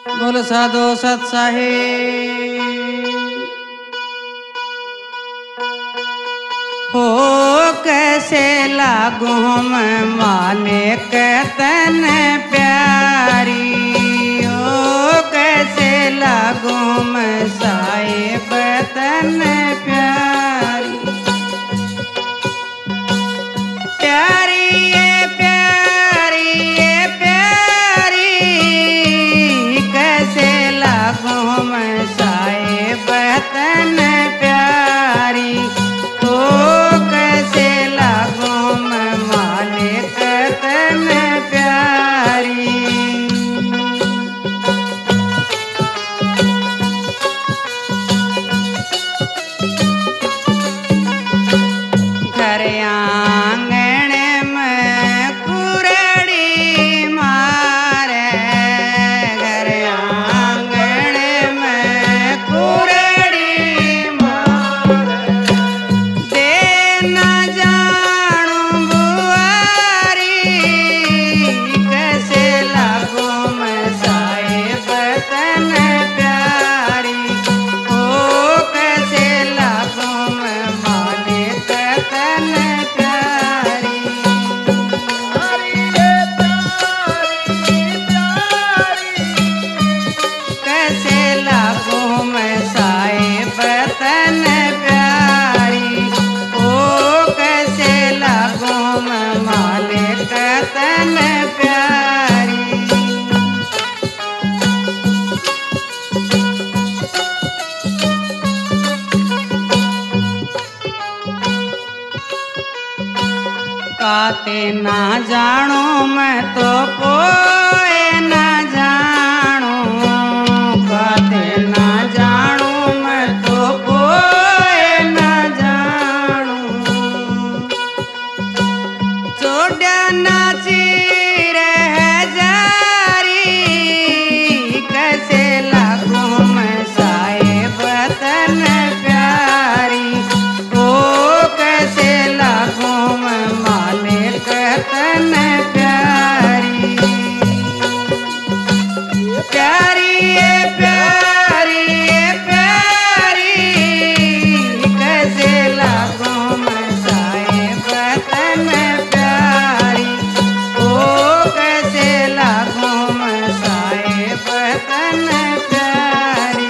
बोल साधो सत साहिब हो कैसे लागू मैं मालिक तन प्यारी हो कैसे लागू मैं साहिब तन प्यारी प्यारी ये प्यारी ये प्यारी कैसे लागू मैं साहिब तन प्यारी हो कैसे लागू मैं मालिक तन प्यारी घर आंगन में कुरड़ी मारे घर आंगन में कुरड़ी मारे दे न जानू बुआरी कैसे लागू मैं साहिब तन प्यारी हो कैसे लागू मैं मालिक तन प्यारी कैसे लागू मैं साहिब तन प्यारी ओ कैसे लागू मैं मालिक तन प्यारी काते ना जानो मैं तो कोई ना जानो काते ना जानो मैं तो कोई ना जानो छोड़ा नाची रह जारी कैसे लागू मैं साहिब तन प्यारी ओ कैसे लागू मैं मालिक तन प्यारी प्यारी ये प्यारी ये प्यारी कैसे लागू मैं साहिब तन प्यारी ओ कैसे लागू मैं साहिब तन प्यारी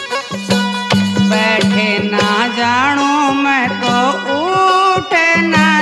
बैठे ना जानो मैं तो उठ ना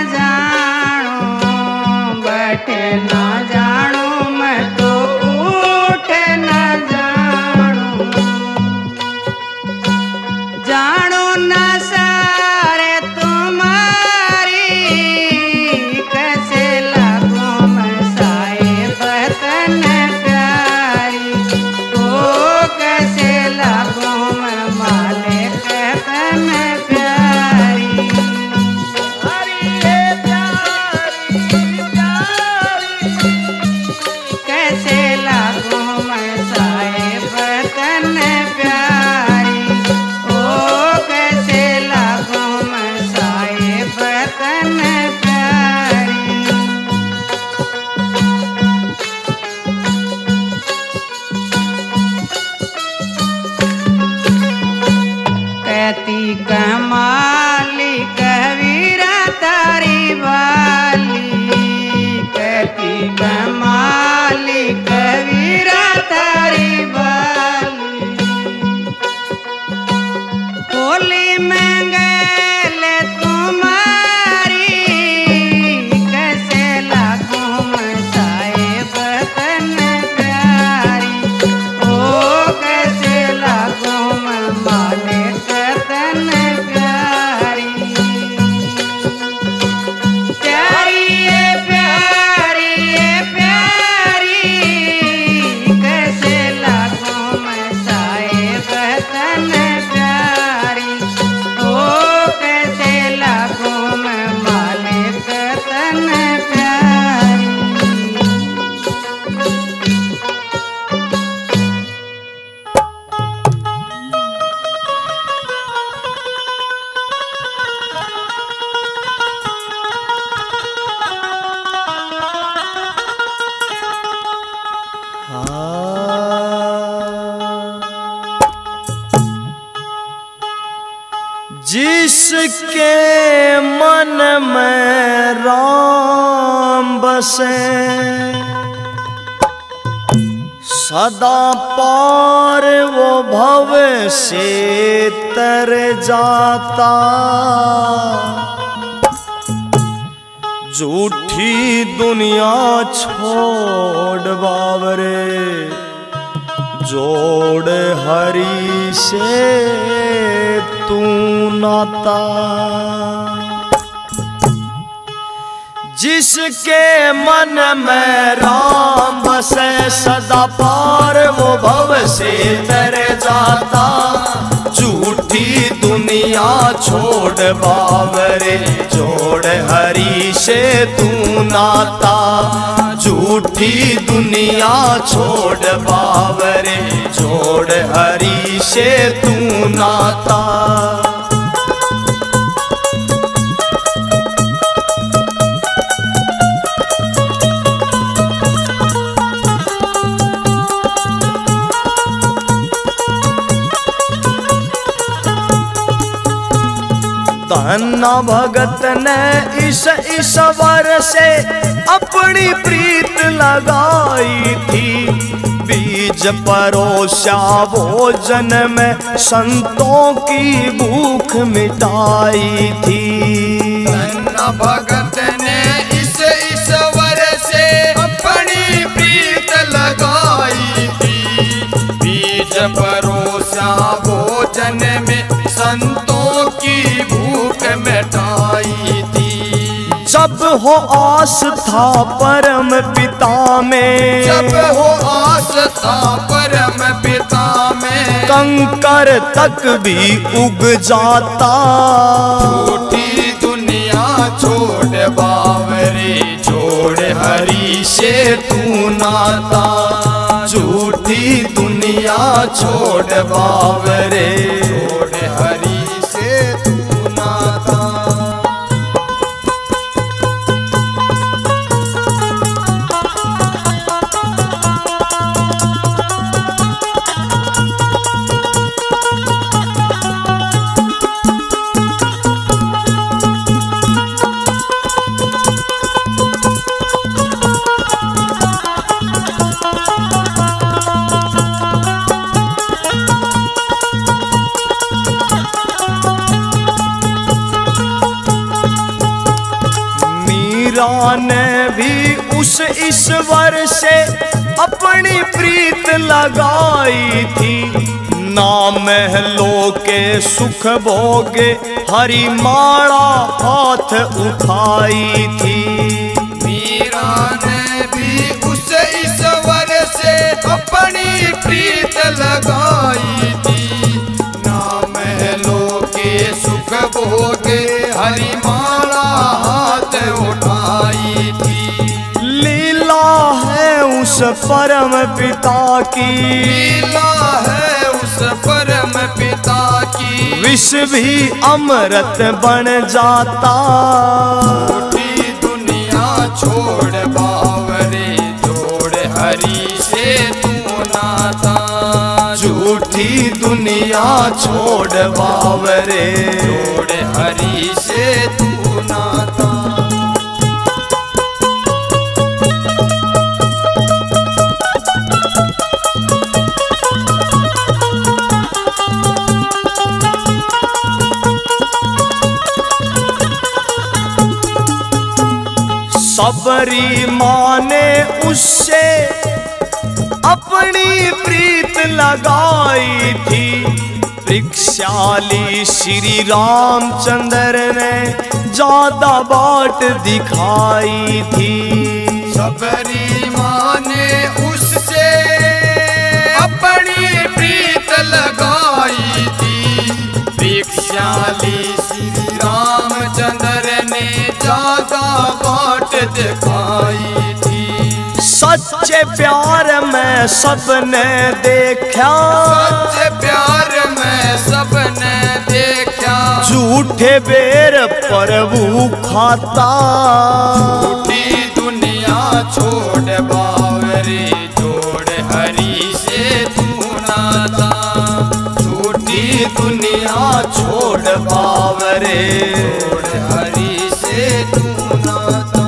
जिसके मन में राम बसे सदा पार वो भव से तर जाता। झूठी दुनिया छोड़ बावरे जोड़ हरि से तू नाता। जिसके मन में राम बसे सदा पार वो भव से तर जाता। झूठी दुनिया छोड़ बावरे जोड़ हरि से तू नाता। झूठी दुनिया छोड़ बावरे जोड़ हरि से तू नाता। धन्ना भगत ने इस ईश्वर से अपनी प्रीत लगाई थी। बीज परोसा भोजन में संतों की भूख मिटाई थी। धन्ना भगत ने इस ईश्वर से अपनी प्रीत लगाई थी। बीज परोसा भोजन में संतों की भूख मिटाई थी। जब हो आस था परम पिता में, जब हो आस था परम पिता में, कंकर तक भी उग जाता। झूठी दुनिया छोड़ बावरे जोड़ हरि से तू नाता। झूठी दुनिया छोड़ बावरे जोड़ हरि से तू नाता। मीरा ने भी उस ईश्वर से अपनी प्रीत लगाई थी। ना महलों के सुख भोगे हरि माला हाथ उठाई थी। मीरा ने भी उस ईश्वर से अपनी प्रीत लगाई थी। ना महलों के सुख भोगे हरि माला हाथ उठाई थी। लीला है उस परम पिता की, लीला है उस परम पिता की। विष भी अमृत बन जाता। झूठी दुनिया छोड़ बावरे जोड़ हरि से तू नाता। झूठी दुनिया छोड़ बावरे जोड़ हरि से तू नाता। सबरी माँ ने उससे अपनी प्रीत लगाई थी। वृक्षाली श्री रामचंद्र ने ज्यादा बाट दिखाई थी। सबरी माँ ने उससे अपनी प्रीत लगाई थी। वृक्षाली श्री रामचंद्र ने ज्यादा बाट दिखाई थी। सच्चे प्यार में सबने देखा, सच्चे प्यार में सबने देखा। झूठे बेर प्रभु खाता। झूठी दुनिया छोड़ बावरे जोड़ हरि से तू नाता। झूठी दुनिया छोड़ छोड़ बावरे। छोड़ हरि से तू नाता।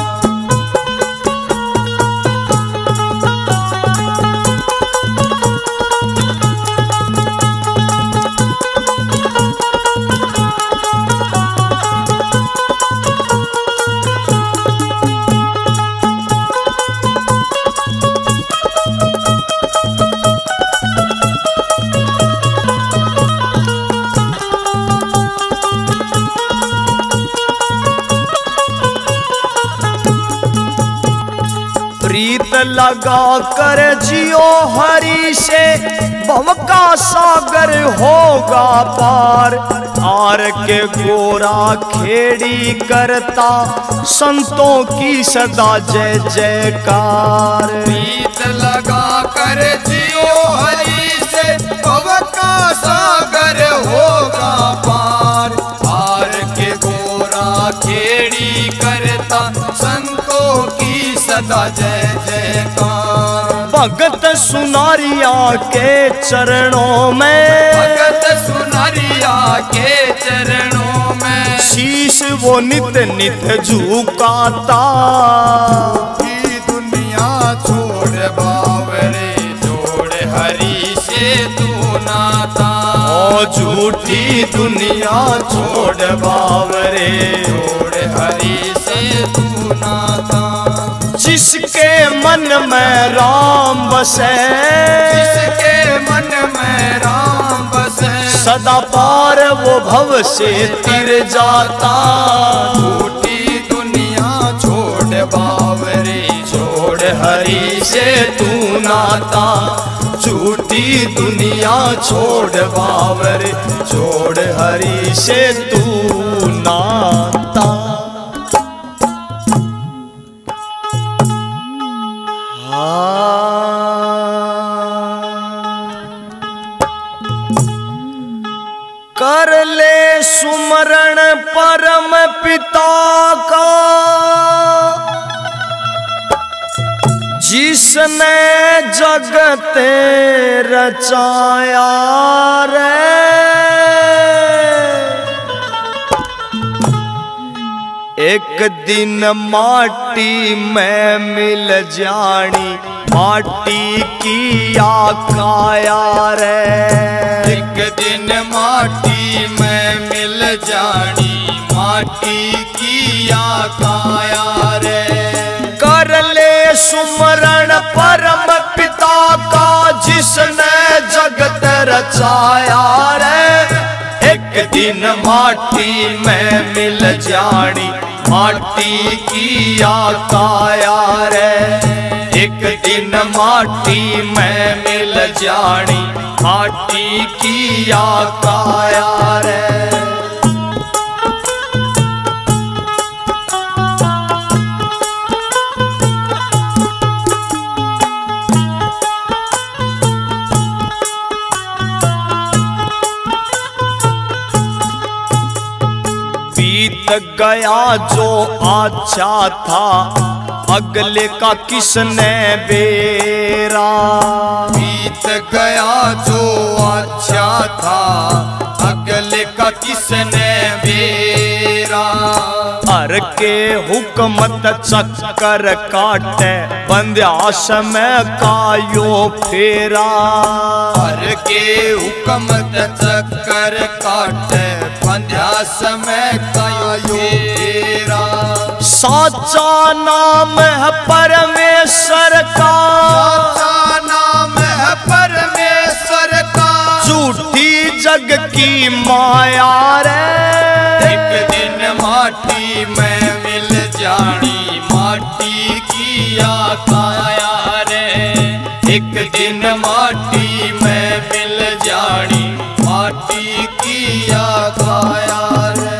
प्रीत लगा कर जियो हरि से, भव का सागर होगा पार। आर के गोरा खेड़ी करता, संतों की सदा जय जयकार। प्रीत लगा कर जियो हरि से, भव का सागर होगा पार। आर के गोरा खेड़ी करता, संतों की सदा जय जयकार। भगत सुनारिया के चरणों में, भगत सुनारिया के चरणों में, शीश वो नित नित झुकाता। की दुनिया छोड़ बावरे, छोड़ हरि से तू नाता। ओ झूठी दुनिया छोड़ बावरे, छोड़ हरि से तू नाता। जिसके मन में राम बसे, जिसके मन में राम बसे, सदा पार वो भव से तिर जाता। झूठी दुनिया छोड़ बावरे, छोड़ हरि से तू नाता। झूठी दुनिया छोड़ बावरे, छोड़ हरि से तू नाता। कर ले सुमरण परम पिता का, जिसने जगत रचाया रे। एक दिन माटी में मिल जानी, माटी की काया रे। एक दिन माटी में मिल जानी, माटी की काया रे। कर ले सुमरण परम पिता का, जिसने जगत रचाया रे। एक दिन माटी में मिल जानी, माटी की काया रे। एक दिन माटी में मिल जानी, माटी की काया रे। बीत गया जो अच्छा था, अगले का किसने बेरा। बीत गया जो अच्छा था, अगले का किसने बेरा। हर के हुकमत चक्कर काटे, बंध्यास में कायो फेरा। हर के हुकमत चक्कर काटे, बंध्यास में कायो फेरा। साचा नाम है परमेश्वर का, साचा नाम है परमेश्वर का। झूठी जग की माया रे। एक दिन माटी में मिल जानी, माटी की काया रे। एक दिन माटी में मिल जानी, माटी की काया रे।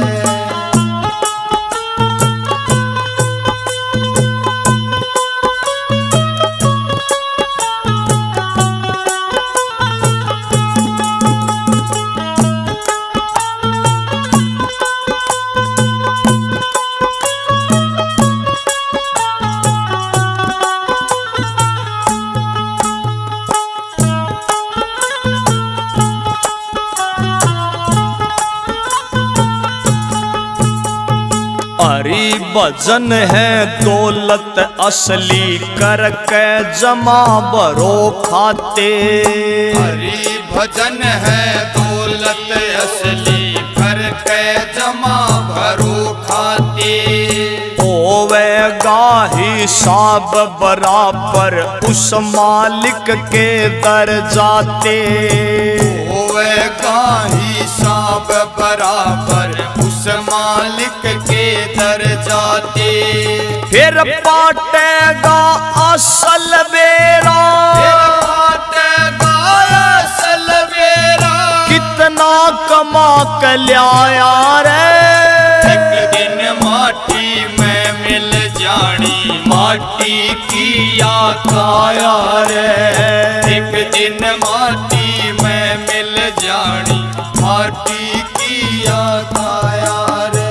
हरि भजन है दौलत असली करके जमा बरो खाते। हरि भजन है दौलत असली करके जमा भरो खाते। होवेगा हिसाब बराबर उस मालिक के दर जाते। होवेगा हिसाब बराबर उस मालिक के दर जाते। फिर पाटेगा असल बेरा, पाटेगा असल बेरा। कितना कमा के लाया रे। एक दिन माटी में मिल जानी माटी की काया रे। एक दिन माटी में मिल जानी माटी की काया रे।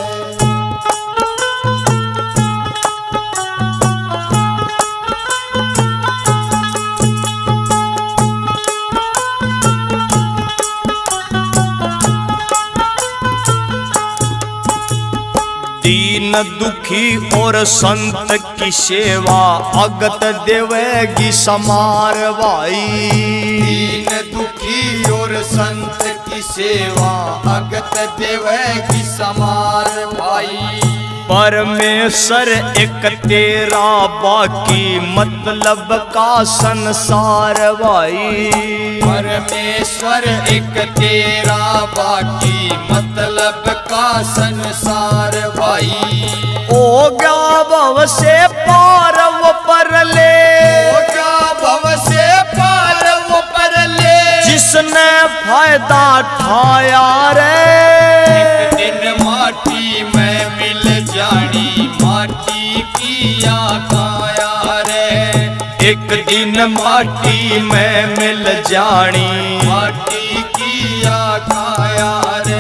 दीन दुखी और संत की सेवा अगत देवेगी समार भाई। दीन दुखी और संत की सेवा अगत देवेगी समार भाई। परमेश्वर एक तेरा बाकी मतलब का संसार भाई। परमेश्वर एक तेरा बाकी मतलब का संसार भाई। ओ गया भव से पार वो पर ले, हो गया भव से पार वो पर ले। जिसने फायदा ठाया रे। एक दिन माटी में मिल जानी माटी की काया रे। एक दिन माटी में मिल जानी माटी की काया रे।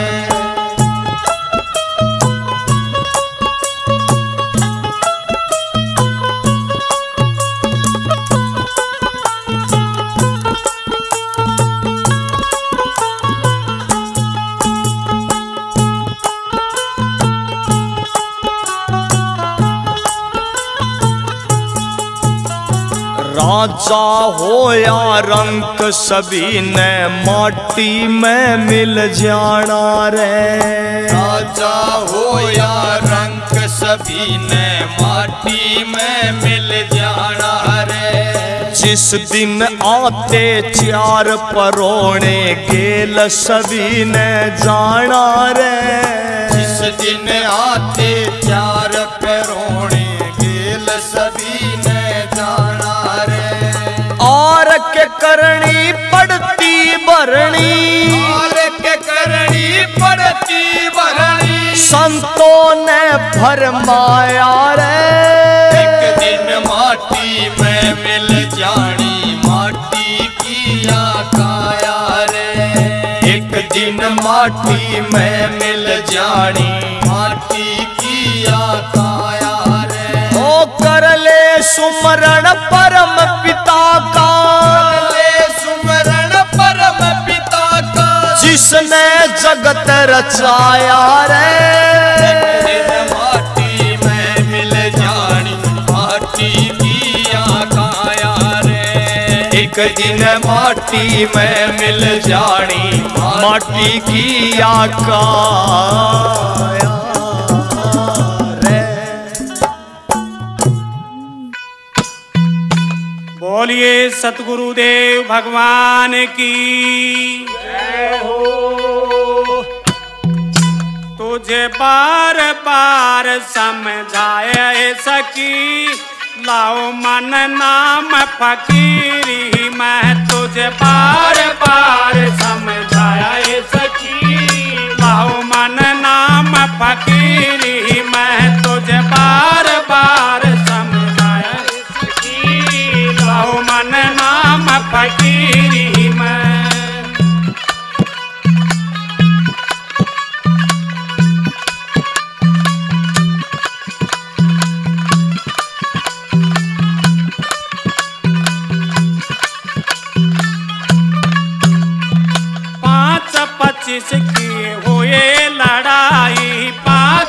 राजा हो या रंक सभी ने माटी में मिल जाना रे। राजा हो या रंक सभी ने माटी में मिल जाना रे। जिस दिन आते चार परोने गेल सभी ने जाना रे। जिस दिन आते चार परोने गेल सभी ने जाना रे। और के करनी पड़ती भरनी, और के करनी पड़ती भरनी। संतों ने फरमाया रे। एक दिन माटी में मिल जानी माटी की काया रे। एक दिन माटी में मिल जानी माटी की काया रे। ओ कर ले सुमरण परम पिता का, ले सुमरण परम पिता का। जिसने जगत रचाया रे। एक दिन माटी में मिल जानी माटी की काया रे। एक दिन माटी में मिल जानी माटी की काया रे। बोलिए सतगुरुदेव भगवान की जय हो। तुझे बार बार समझाए सकी लाओ मन नाम फकीरी। मैं तुझे बार बार समझाए सकी लाओ मन नाम फकीरी। मैं तुझे बार बार समझाया सकी लाओ मन नाम फकीरी। मैं की हुए लड़ाई। 5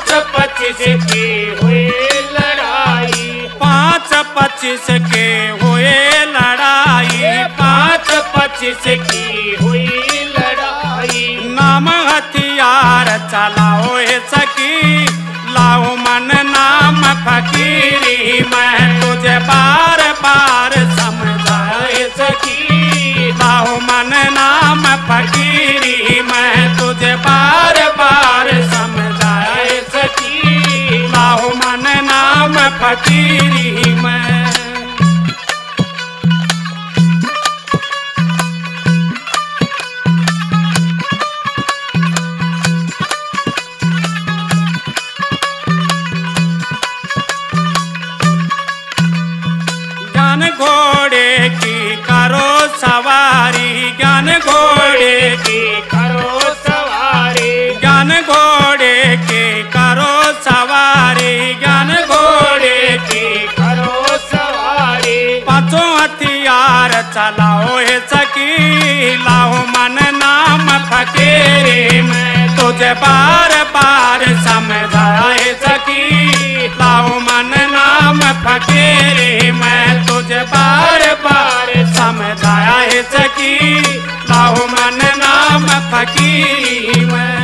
पच्चीस की हुई लड़ाई, 5-25 के हुए लड़ाई, 5-25 की हुई लड़ाई। नाम हथियार चलाओ हे सखी, लाओ मन नाम फकीरी, मैं तुझे बार बार समझाए सखी, लाओ मन नाम फकीरी, मैं तुझे बार बार समझाए सखी, लाओ मन नाम फकीरी मैं। ज्ञान घोड़े की करो सवारी, ज्ञान घोड़े की करो सवारी, ज्ञान घोड़े की करो सवारी, ज्ञान घोड़े की करो सवारी। 5 हथियार चलाओ हे सखी, लाओ मन नाम फकीरी, मैं तुझे बार बार समझाए सखी, लाओ मन नाम फकीरी, मैं तुझे बार बार समझाए सखी, लाओ मन नाम फकीरी मैं।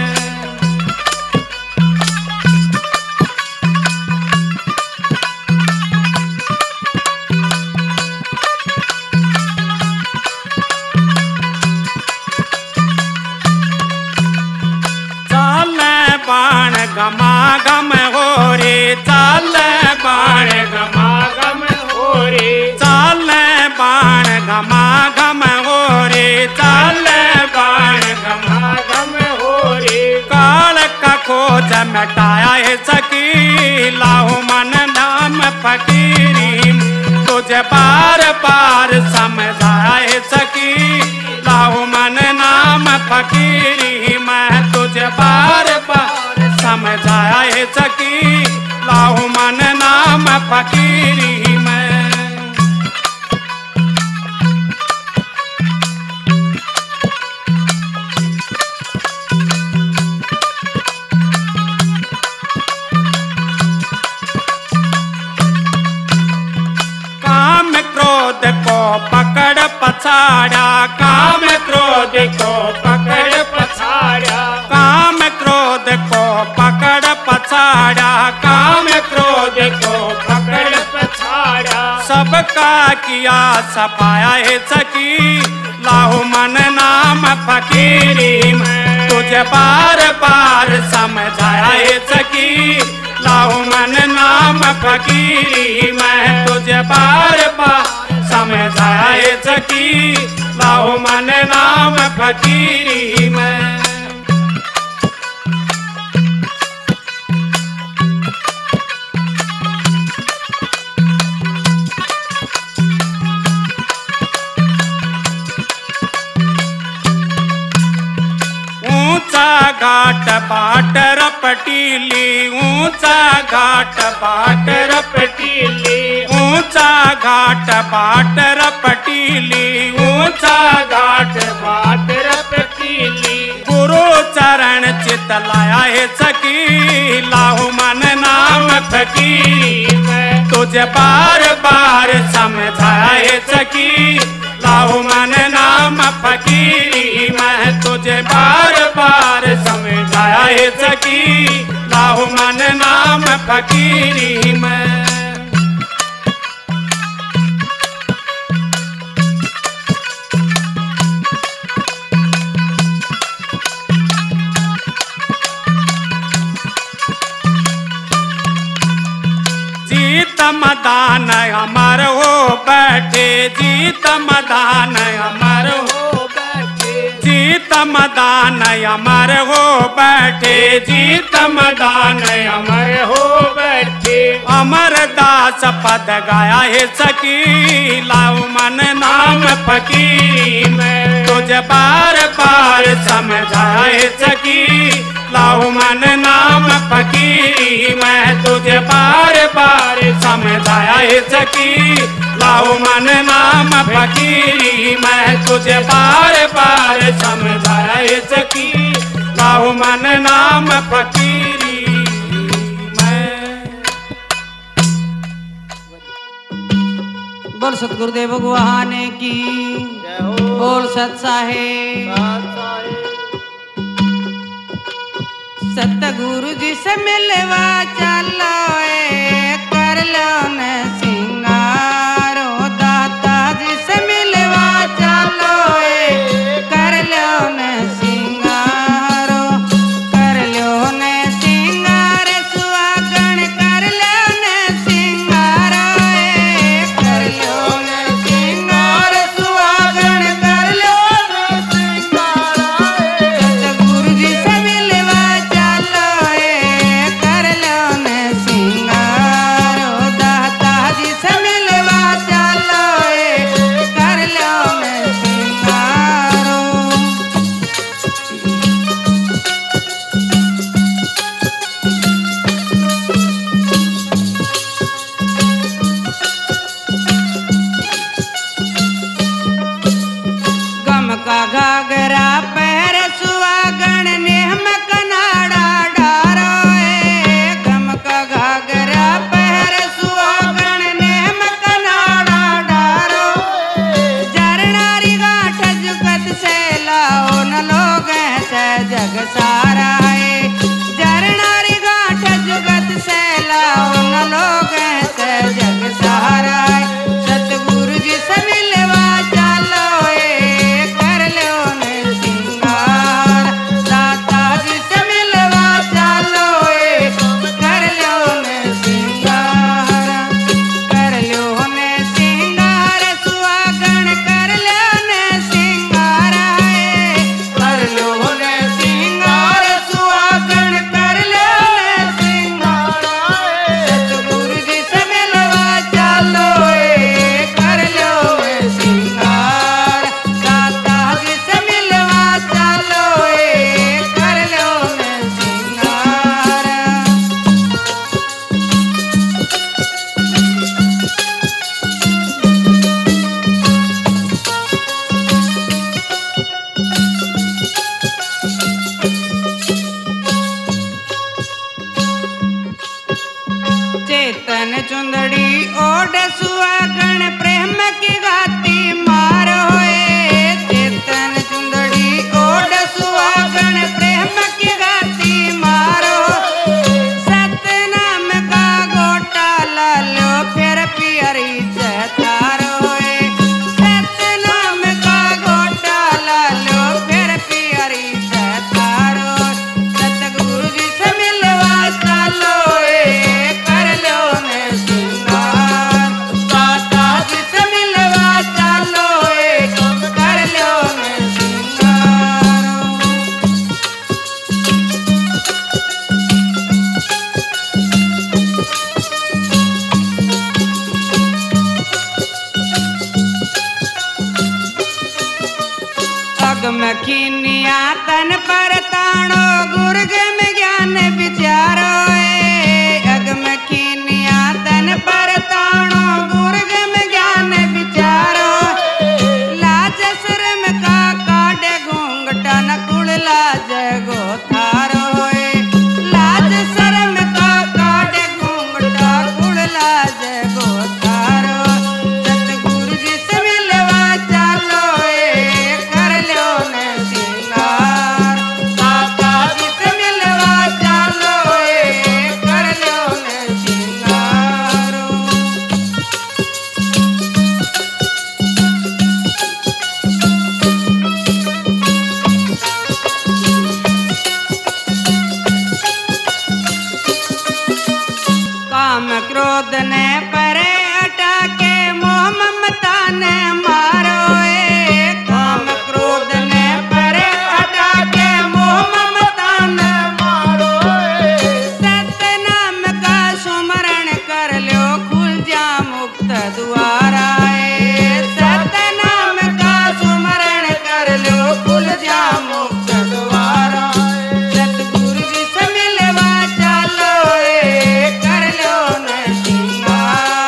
बाण गमा गम हो रे, चाल बाण गमा गम हो रे, चाल बाण गमा गम हो रे, चाल बाण गमा गम हो रे। काल का खोज मिटाया है सखी, लाओ मन नाम फकीरी, तुझे बार बार समझाया है सखी, लाओ मन नाम फकीरी, मैं तुझे बार बार समझाया है सखी, लाओ मन नाम फकीरी मैं। काम क्रोध को पकड़ पछाड़ा, काम क्रोध को पकड़ पछाड़ा, काम क्रोध को पकड़ पछाड़ा, काम क्रोध को पकड़ पछाड़ा। सबका किया सफाया है सखी, लाओ मन नाम फकीरी, मैं तुझे बार बार समझाया है सखी, लाओ मन नाम फकीरी, मैं तुझे बार बार समझाया है सखी, लाओ मन नाम फकीरी मैं। ऊंचा घाट बाट रपटीली, ऊंचा घाट बाट रपटीली, ऊंचा घाट बाट रपटीली, ऊंचा घाट बाट रपटीली। गुरु चरण चित लाया है सखी, लाओ मन नाम फकीरी, मैं तुझे बार बार समझाया है सखी, लाओ मन नाम फकीरी, मैं तुझे बार बार समझाया है सखी, लाओ मन नाम फकीरी मैं। जीत मदान अमर हो बैठे, जीत मदान अमर हो बैठे, जीत मदान अमर हो बैठे, जीत मदान अमर हो बैठे। अमर दास पद गाया है सखी, लाओ मन नाम फकीरी, मैं तुझे बार बार समझाया है सखी, लाओ मन नाम फकीरी, मैं तुझे बार बार समझाया है सखी, लाओ मन नाम फकीरी, मैं तुझे बार बार समझाया है सखी, लाओ मन नाम फकीरी मैं। सतगुरुदेव भगवान की बोल सत साहेब। सतगुरु जी से मिलवा चलो कर लो न सिंगारो, दाता जी से मिलवा चलो कर लो न सिंगारो, कर लो न सिंगार सुहागण कर लो न सिंगारो, कर लो न सिंगार सुहागण कर लो न सिंगारो। सतगुरु जी से मिलवा चलो कर लो न सिंगारो, दाता जी से मिलवा चलो कर लो न सिंगारो। गम का घाघरा पैर सुहागण नेम कनाड़ा डारो, गम का घाघरा पैर सुहागण नेम कनाड़ा डारो। जरनारी गांठ जुगत से लाओ न लोग से जग सारा है, जरनारी गांठ जुगत से लाओ न लोग से जग सारा है। सतगुरु जी से मिलवा चलो कर लो न सिंगार, दाता जी से मिलवा चलो कर लो न सिंगार, कर लो न सिंगार सुहागण कर लो न सिंगार, कर लो न सिंगार सुहागण कर लो न सिंगार। सतगुरु जी से मिलवा चलो कर लो न सिंगार, दाता जी से मिलवा चलो कर लो न सिंगार। चेतन चुंदड़ी ओढ़ सुहागण प्रेम की गाती मारो, चेतन चुंदड़ी ओढ़ सुहागण प्रेम की गाती मारो। सतनाम का गोटा ला लो फिर पियरी चतारो, सतनाम का गोटा ला लो फिर पियरी चतारो। सतगुरु जी से मिलवा चलो कर लो न सिंगार, दाता जी से मिलवा चलो कर लो न सिंगार। अगम खीनिया तन पर ताणो गुर्ग में ज्ञान विचारो, अगम खीनिया तन पर ताणो गुर्ग में ज्ञान विचारो। लाज शर्म का काटे घूंघटा न कुल लाज गो थारो, लाज शर्म का काटे घूंघटा कुल लाज गो थारो। सतगुरु जी से मिलवा चलो कर लो न सिंगार, दाता जी से मिलवा चलो कर लो न सिंगार। काम क्रोध ने परे हटा के मोह ममता ने मारो, काम क्रोध ने परे हटा के मोह ममता ने मारो। सतनाम का सुमरण कर लो खुल जा मुक्त द्वारा, सतनाम का सुमरण कर लो खुल जा मुक्त द्वारा। सतगुरु जी से मिलवा चलो कर लो न सिंगार,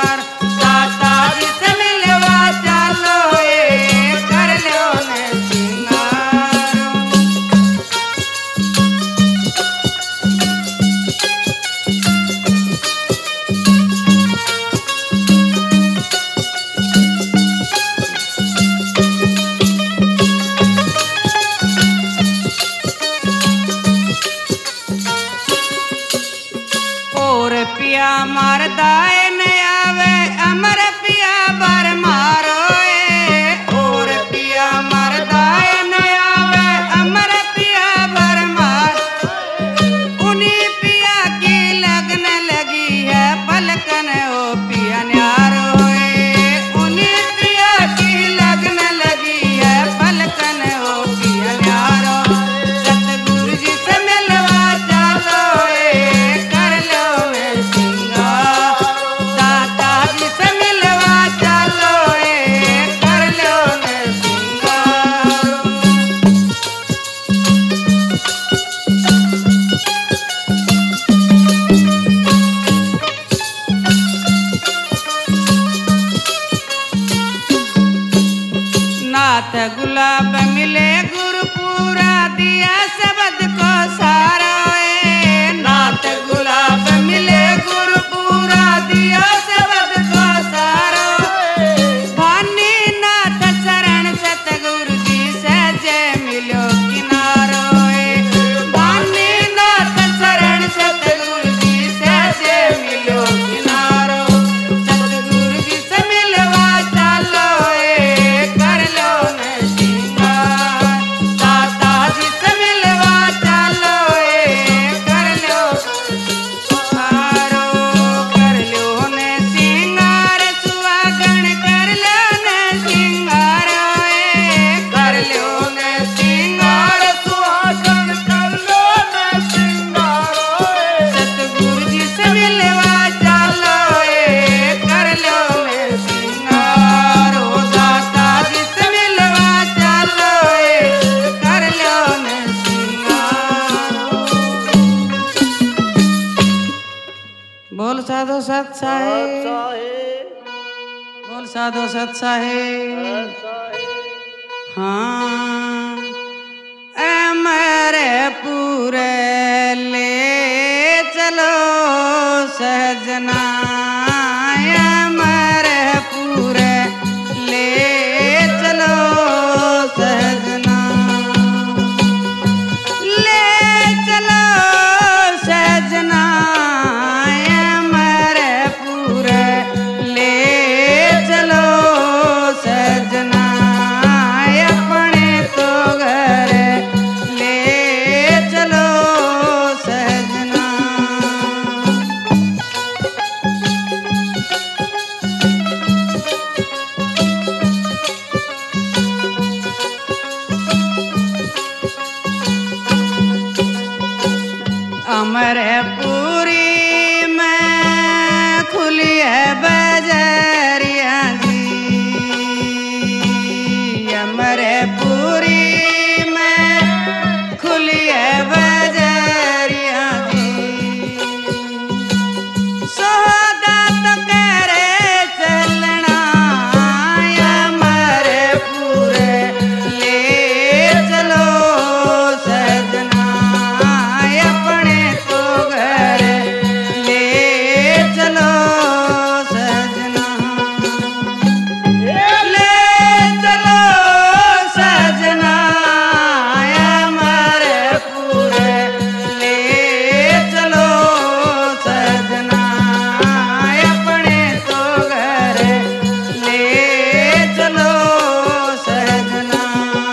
पिया मारदाए न आवे अमर पिया बर मारो और पिया मारदाए न आवे अमर पिया बर मार उन्हीं पिया की लगन लगी है पलकन ओ पिया न्यारो उन्हीं पिया की लगन लगी है पलकन ओ पिया न्यारो सतगुरु जी से मिलवा चालो कर लो सिंगार दाता जी से मिलवा चालो कर लो नाथ गुलाब मिले गुरुपुरा दिया शब्द को सारा नाथ गुलाब मिले गुरुपुरा दिया शब्द को सारा भानी नाथ शरण सतगुरु जी से जय मिलो किनारो भानी नाथ शरण सतगुरु जी से जय मिलो किनारो सतगुरु जी से मिलवा चालो कर लो सिंगार दाता जी से मिलवा चालो कर लो सिंगार सुहागण कर लो सिंगार कर लो सिंगार सुहागण कर लो सिंगार सतगुरु जी से मिलवा चालो कर लो सिंगार ओ दाता जी से मिलवा चालो कर लो सिंगार बोल साधो सत साहेब बोल साधो सत साहेब हाँ मेरे पूरे ले चलो सजना मेरे पूरे ले चलो सजना ले चलो सजना मेरे पूरे ले चलो सजना अपने तो घर ले चलो सजना अमरपुरी में खुली है बजरिया जी अमरपुरी में खुली है बजरिया जी सोदा तो करे चलना अमरपुरे ले चलो सजना अपने तो घर ले चलो सजना ले चलो सजना अमरपुरे ले चलो सजना अपने तो घर ले चलो सजना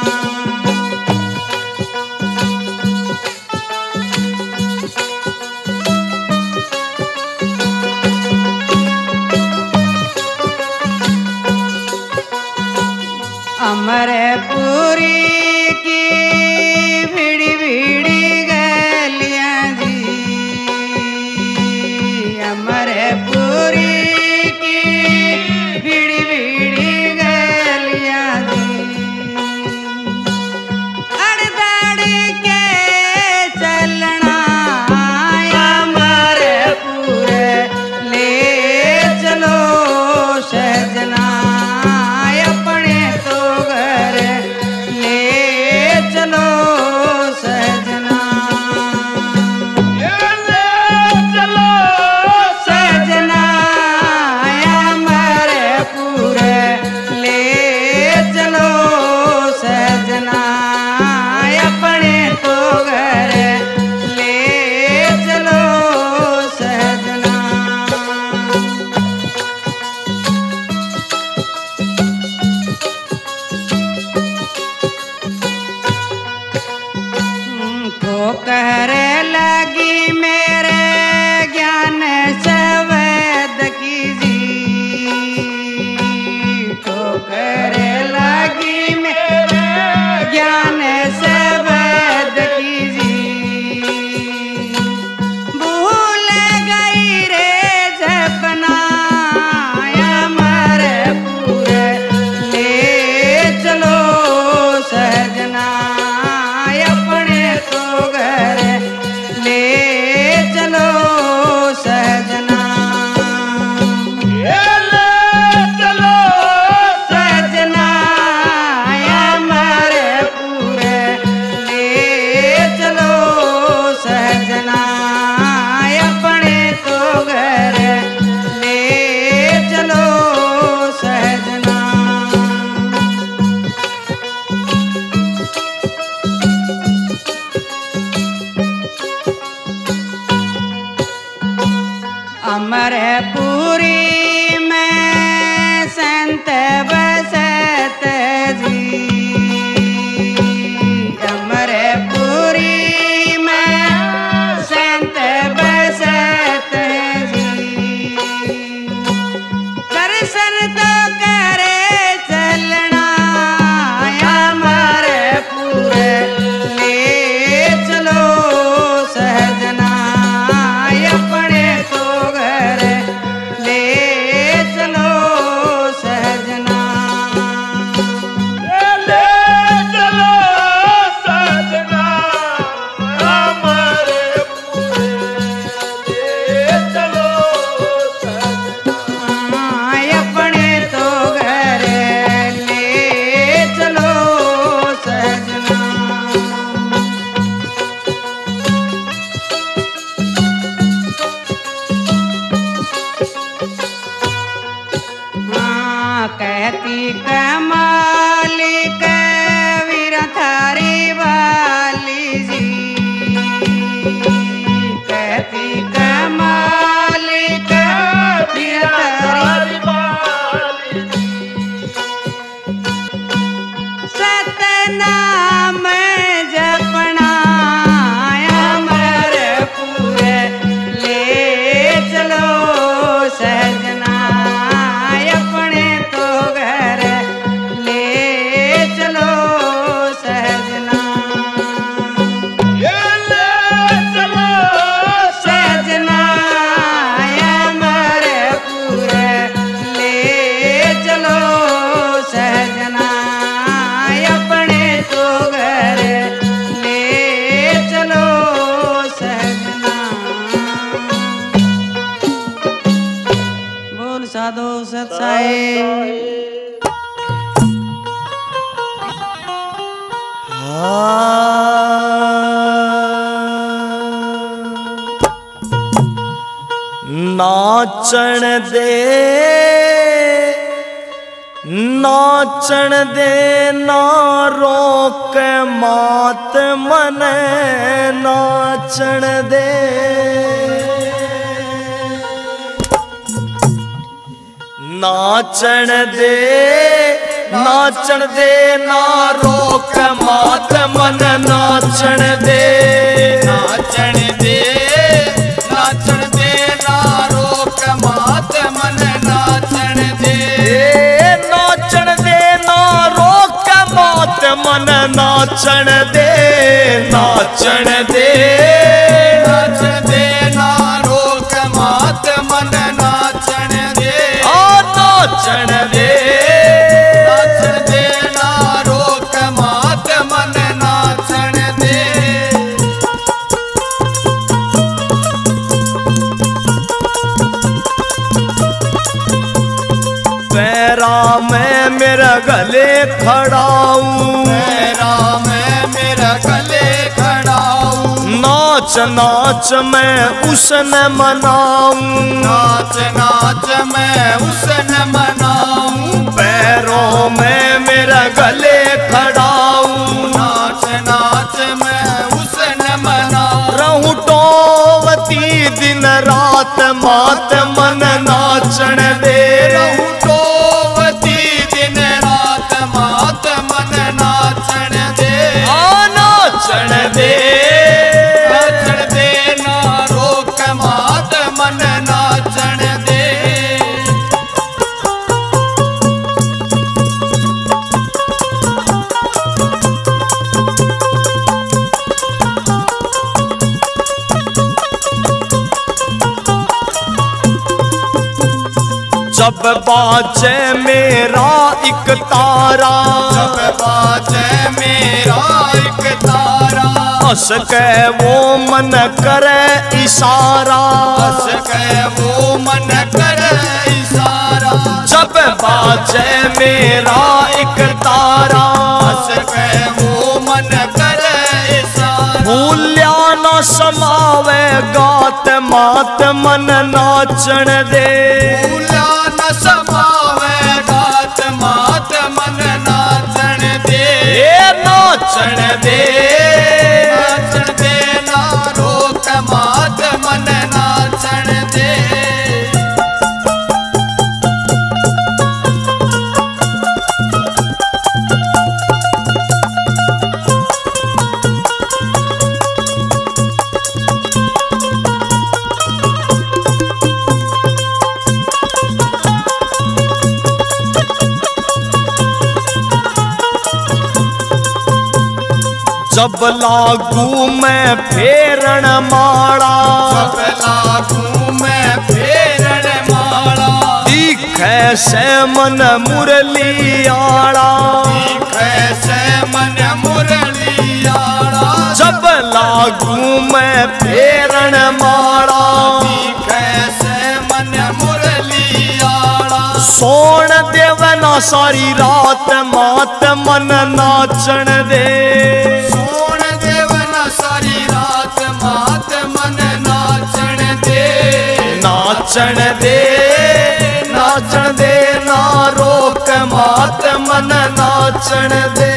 अमरपुरी की भीड़ी भीड़ी गलियां जी अमरपुरी की भीड़ी भीड़ी गलियां जी अड़दड़ के चलना अमरपुरे ले चलो सजना अपने तो घर ले चलो अमरपुरी में संत बसत जी, अमरपुरी में संत बसत जी। दर्शन तो करे चलना अमरपुर ले चलो सहजना, अपने तो घर ले चलो सहजना, ले चलो सजना हमारे ले चलो सजना, अपने तो घर ले चलो सहजना। कहती कमाली कबीर थारी वाली जी, कहती कमाली कबीर थारी सतनाम जपना अमरपुर ले चलो सहजना, अपने तो घर ले चलो सहजना, ये ले चलो सहजना अमरपुर ले चलो सहजना, अपने तो घर ले चलो सहजना। बोल साधो सत साहिब। नाचण दे नाचण दे ना रोक मात मन नाचण दे, नाचण दे नाचण दे ना रोक मात मन नाचण दे, नाचण दे नाचण दे ना रोक मात मन नाचण दे, नाचण दे ना रोक मात मन नाचण दे, नाचण दे नाचण दे ना रोक मात मन नाचण दे, नाचण दे नाचण दे ना रोक मात मन नाचण दे। पैरा में मेरा गले खड़ाऊं, पैरा में मेरा गले खड़ाऊं, नाच नाच मैं उसन मनाऊं, नाच नाच मैं उसन मनाऊं, पैरों में मेरा गले खड़ाऊं, नाच नाच मैं उसन मनाऊं, रहूं टोवती दिन रात मात मन नाचण दे, रहूं टोवती दिन रात मात मन नाचण दे, नाचण दे नाचण दे ना रोक मात मन नाचण दे। जब बाजे मेरा एक तारा, जब बाजे मेरा एक तारा, हंस के वो मन करे इशारा, हंस के वो मन करे इशारा, जब बाजे मेरा एक तारा, हंस के वो मन करे इशारा, भूल्या न समावे गात मात मन नाचण दे, भूल्या न समावे गात मात मन नाचण दे, नाचण दे नाचण दे ना रोक मात मन नाचण दे। जब लागू मैं फेरण माला, जब लागू मैं फेरण माला, दिखे से मन मुरली आड़ा, दिखे से मन मुरली आड़ा, जब लागू मैं फेरण माला, दिखे से मन मुरली आड़ा, सोण देवना सारी रात मात मन नाचण दे, सोण देवना सारी रात मात मन नाचण दे, नाचण दे, नाचण दे ना रोक मात मन नाचण दे।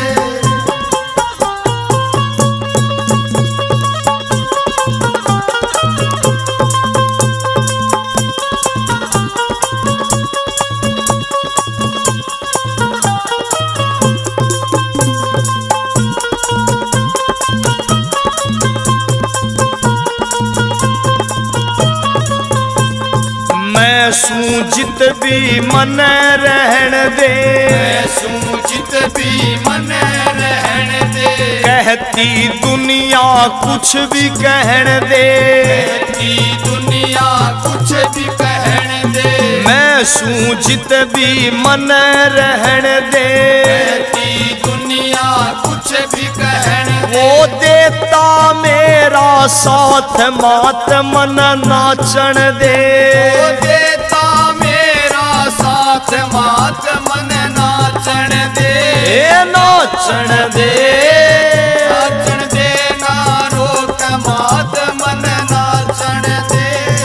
मैं सूजित भी मन रहन दे, मैं सूजित भी मन रहन दे, कहती दुनिया कुछ भी कहन दे, कहती दुनिया कुछ भी कहन दे, मैं सूजित भी मन रहन दे, कहती दुनिया कुछ भी कहन दे, वो देता मेरा साथ मात मन नाचण दे, वो देता मेरा साथ मात मन नाचण दे, नाचण दे, नाचण दे ना रोक मात मन नाचण दे।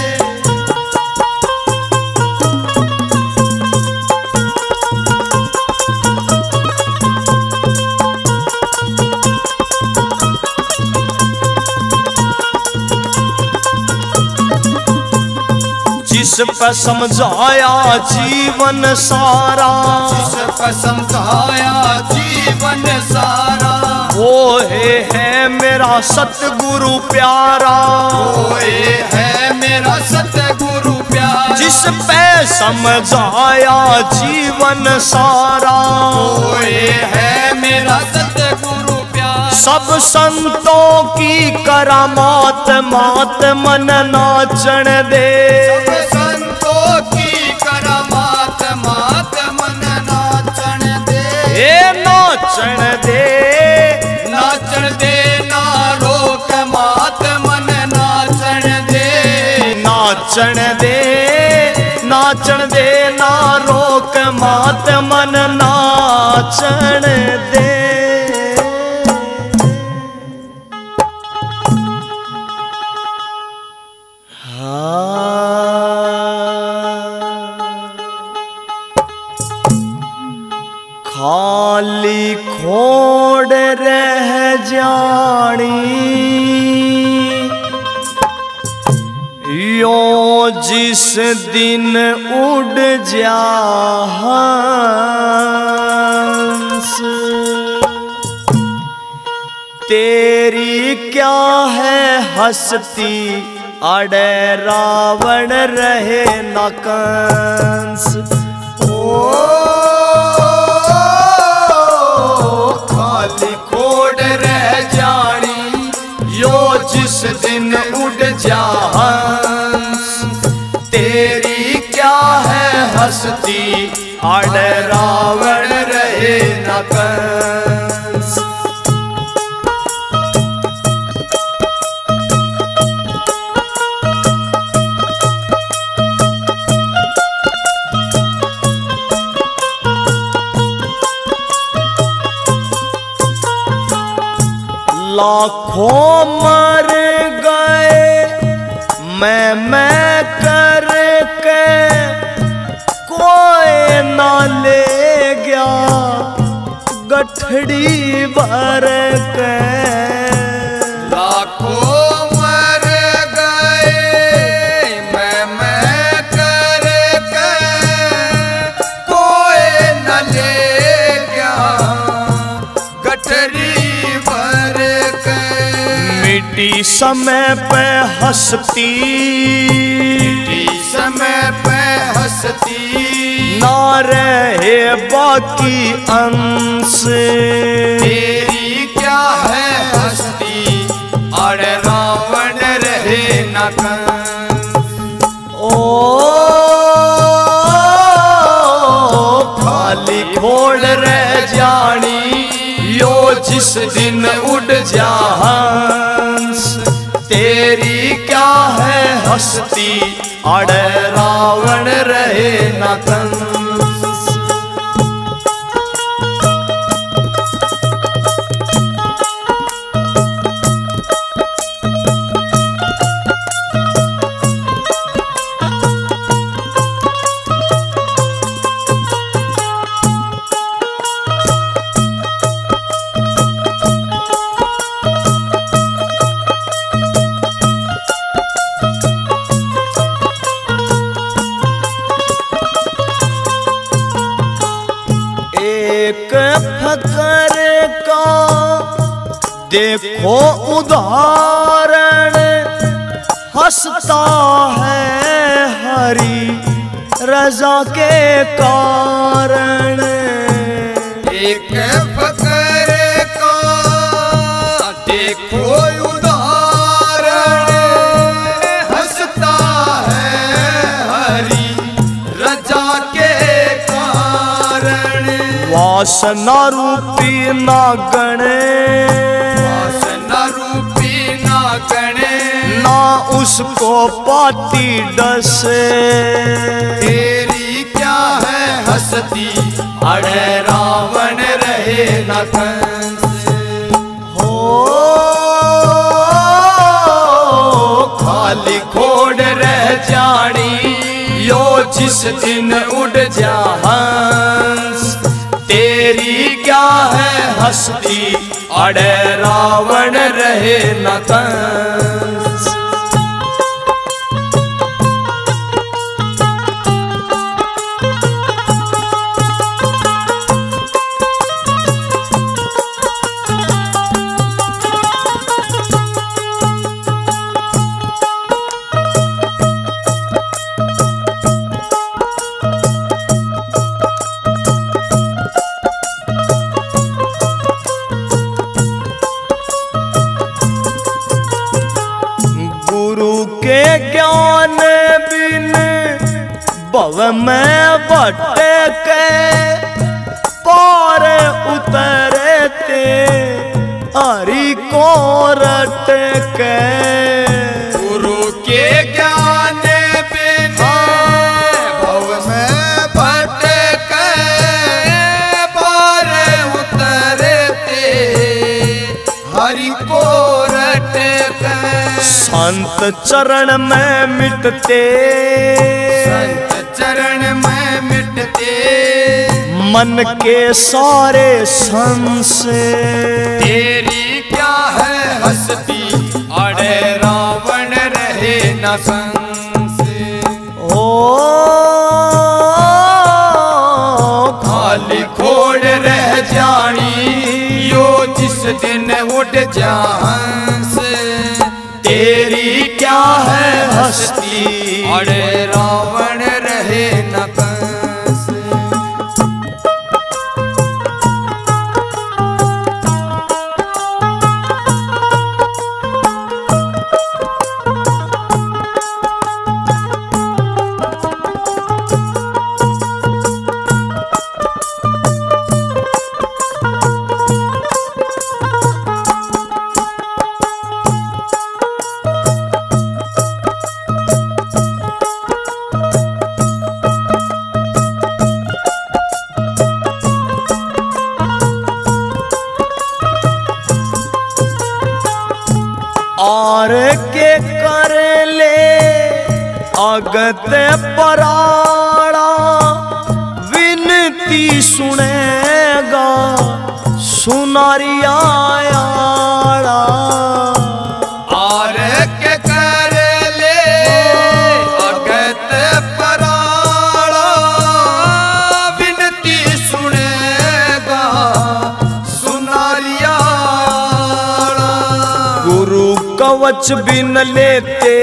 जिस पर समझाया जीवन सारा, जिस पर समझाया जीवन सारा, वो है मेरा सतगुरु प्यारा, कोई है मेरा सतगुरु प्यारा, जिस पे समझाया जीवन सारा, कोई है मेरा सतगुरु प्यारा, सब संतों की करामात मात मन नाचण दे, सब संतों की करामात मात मन नाचण दे, नाचण दे, नाचण दे ना रोक मात मन नाचण दे, नाचण दे, नाचण दे ना रोक मात मन नाचण दे। खाली खोड़ रह जानी यो जिस दिन उड़ जा हंस, तेरी क्या है हस्ती अड़े रावण रहे न कंस। खाली खोड़ रह जानी यो जिस दिन उड़ जा हंस, तेरी क्या है हस्ती अड़ रावण रहे न कंस। लाखों मर गए मैं कर के, कोई ना ले गया गठड़ी भर के। लाखों मर गए मैं कर के, कोई न ले गया गठरी मिट्टी समय पे हंसती, मिट्टी समय पे हंसती, ना रहे बाकी अंश। तेरी क्या है घोड़ रह जानी यो जिस दिन उड़ जा हंस। तेरी क्या है हस्ती अड़े रावण रहे न कंस। फकर का देखो उदाहरण हंसता है हरी रजा के कारण। एक फकर का देखो उदाहरण हंसता है हरी रजा के कारण। वासना रूपी नागण, वासना रूपी नागण ना उसको पाती डसे। तेरी क्या है हस्ती अड़े रावण रहे न कंस। हो खाली घोड़ रह जानी यो जिस दिन उड़ जा हंस। तेरी क्या है हस्ती अड़े रावण रहे न कंस। ज्ञान बिन भव में भटके पार उतरते हरि को रटके। गुरु के ज्ञान बिन भव में भटके पार उतरते हरि को रटके। संत चरण में मिटते, संत चरण में मिटते मन के सारे संशय। तेरी क्या है हस्ती अड़े रावण रहे न संशय। ओ खाली घोड़ रह जानी यो जिस दिन उड़ जा हंस। तेरी क्या है हस्ती अड़े रावण रहे न कंस। और के कर ले अगत पराड़ा विनती सुनेगा सुनारिया आड़ा। और के कर ले अगत पराड़ा विनती सुनेगा सुनारिया। गुरु कवच बिन लेते,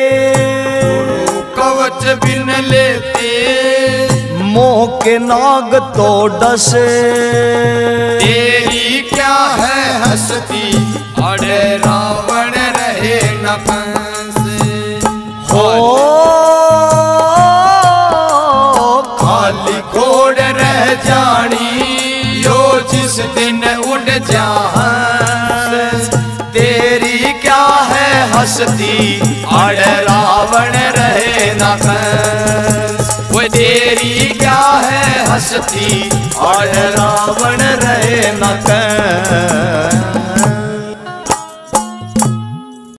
कवच बिन लेते मोह के नाग तो डसे। तेरी क्या है हस्ती अड़े रावण रहे न कंस। हो खाली घोड़ रह जानी जहां तेरी क्या है हस्ती अड़ रावण रहे न कंस वो तेरी क्या है हस्ती अड़ रावण रहे न कंस